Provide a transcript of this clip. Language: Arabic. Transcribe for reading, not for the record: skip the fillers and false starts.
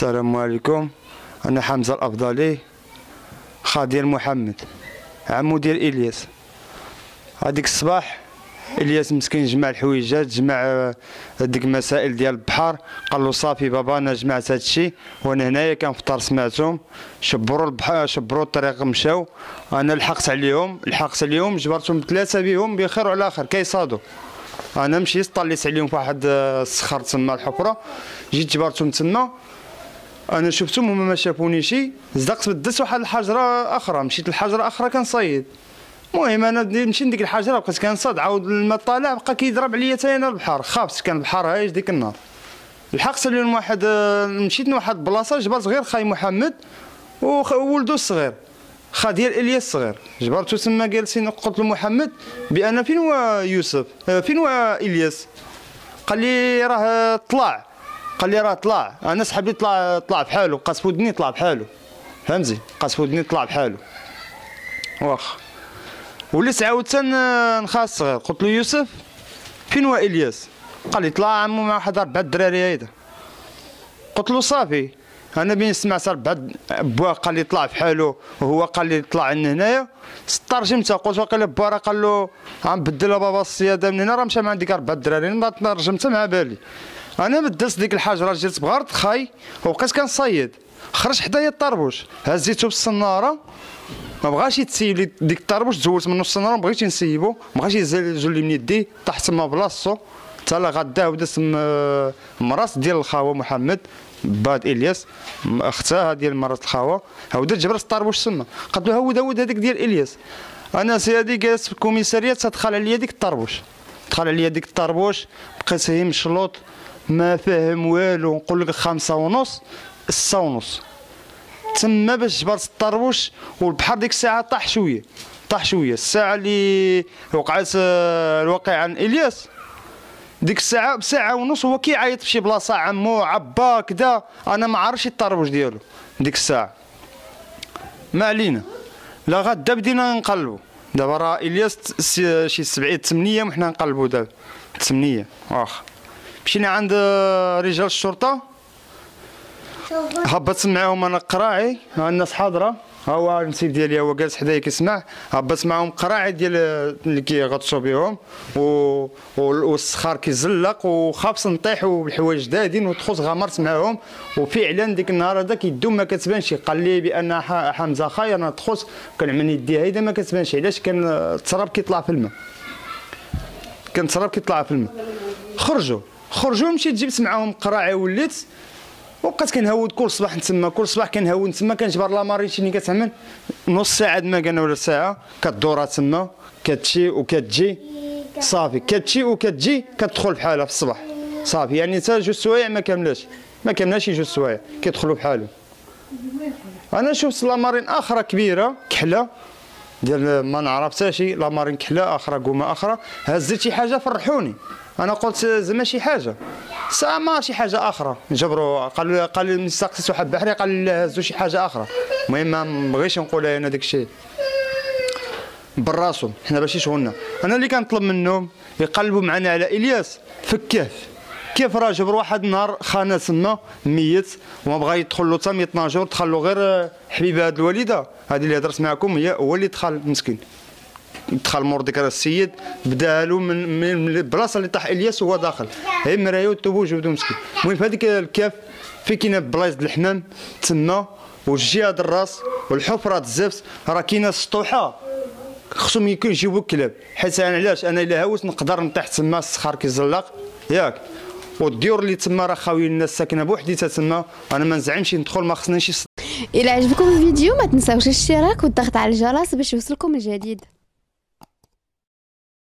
السلام عليكم. انا حمزه الافضلي، خا ديال محمد، عمو ديال الياس. هذيك الصباح الياس مسكين جمع الحويجات، جمع ديك المسائل ديال البحر، قال له صافي بابا انا جمعت هذا الشيء وانا هنايا كنفطر. سمعتهم شبروا البحر، شبروا الطريق، مشاو. انا لحقت عليهم جبرتهم ثلاثه بهم بخير وعلى خير كيصادوا. انا مشيت طليت عليهم في واحد الصخر تما الحفره، جيت جبرتهم تما. انا شفتهم هما ما شافونيش، زدقت بدلت واحد الحجره اخرى، مشيت لحجره اخرى كنصيد. المهم انا مشيت لديك الحجره بقيت كنصاد، عاود الماء طالع بقى كيضرب عليا حتى انا البحر. خافت، كان البحر هايج ديك النهار. لحقت عليهم واحد، مشيت لواحد البلاصه جبرت غير خاي محمد وولدو الصغير، خا ديال الياس الصغير، جبرتو تما جالسين. قلت لمحمد بان فين هو يوسف، فين هو الياس؟ قال لي راه طلع. انا صاحبي طلع بحالو، بقى ودني طلع بحالو، فهمتي؟ بقى ودني طلع بحالو. واخا وليت عاودت نخا الصغير، قلت له يوسف فين هو الياس؟ قال لي طلع عمو مع واحد 4 دراري هيدا. قلت له صافي. انا بين سمعت 4 بوا قال لي طلع بحالو وهو قال لي طلع عندنا هنايا، ترجمتها. قلت واقيلا با راه قال له غنبدلها بابا الصياده من هنا، راه مشى مع ديك 4 دراري. ما ترجمتها مع بالي. انا بدلت ديك الحجره، جيت بغرت خاي وبقيت كنصيد. خرج حدايا الطربوش، هزيتو بالصناره، ما بغاش يتسيب لي ديك الطربوش، تزولت منه الصناره، ما بغيتش نسيبو، ما بغاش يزول لي من يدي، طاح تما بلاصتو. حتى لا غداه ودازت مراس ديال الخاوه محمد باد الياس، اختها ديال مرات الخاوه، هودات جبرت الطربوش تما. قالت له هود هذيك ديال الياس. انا سيدي جالس في الكوميساريات، تدخل عليا ديك الطربوش، بقيت هي مشلوط، ما فاهم والو. نقول لك 5:30 6:30 تما باش جبرت الطربوش. والبحر ديك الساعه طاح شويه. الساعه اللي وقعت الواقعه عن الياس، ديك الساعه بساعه ونص هو كيعيط في شي بلاصه، عمو عبا كذا. انا ما عارفش الطربوش ديالو ديك الساعه. ما علينا، لا غدا بدينا نقلبوا. دابا راه الياس شي 7 8 وحنا نقلبوا دابا 8. واخا مشينا عند رجال الشرطه، هبطت معاهم انا قراعي، الناس حاضره، ها هو النسيب ديالي هو جالس حدايا كيسمع. هبطت معاهم قراعي ديال اللي كيغطسوا بهم، والسخار كيزلق، وخافت نطيح بالحوايج دادين ودخلت غمرت معاهم. وفعلا ديك النهار هذاك يدو ما كتبانش. قال لي بان حمزه خاي انا دخلت كنعمل يدي هيدا ما كتبانش. علاش؟ كان التراب كيطلع في الماء. خرجوا مشيت جبت معاهم قراعي وليت، وبقيت كنهود كل صباح كنهود تما. كنجبر لامارين شنو كتعمل نص ساعه ما قالنا ولا ساعه، كدورها تما، كتمشي وكتجي صافي، كتدخل بحالها في الصباح صافي. يعني حتى 2 سوايع ما كاملاش 2 سوايع كيدخلوا بحالهم. انا شفت لامارين اخرى كبيره كحله ديال ما نعرف حتى شي، لامارين كحله اخرى قومه اخرى. هزيت شي حاجه فرحوني، انا قلت زعما شي حاجه ساما شي حاجه اخرى جبروا. قال لي سقسيت واحد البحري قال لي هزوا شي حاجه اخرى. المهم ما بغيتش نقولها انا داك الشيء براسهم، حنا ماشي شغلنا. انا اللي كنطلب منهم يقلبوا معنا على الياس في الكهف. كيف راه جبروا واحد النهار خانه تما ميت وما بغا يدخل له حتى 112، دخل له غير حبيبه هذه الوالده هذه اللي هضرت معكم، هو اللي دخل مسكين. دخل مور ديك السيد، بدا له من البلاصه اللي طاح الياس وهو داخل، هي مرايه والطوبو جبدو مسكين. المهم في هذيك الكاف في كاينه بلايص د الحمام تما، والجهه د الراس والحفره د الزفت، راه كاينه سطوحه خصهم يجيبوا الكلاب. حيت انا علاش انا الا هاوت نقدر نطيح تما، الصخر كيزلق ياك، والديور اللي تما راه خاويين، الناس ساكنه بوحديتها تما. انا ما نزعمش ندخل، ما خصنيش. الى عجبكم الفيديو ما تنساوش الاشتراك والضغط على الجرس باش يوصلكم الجديد.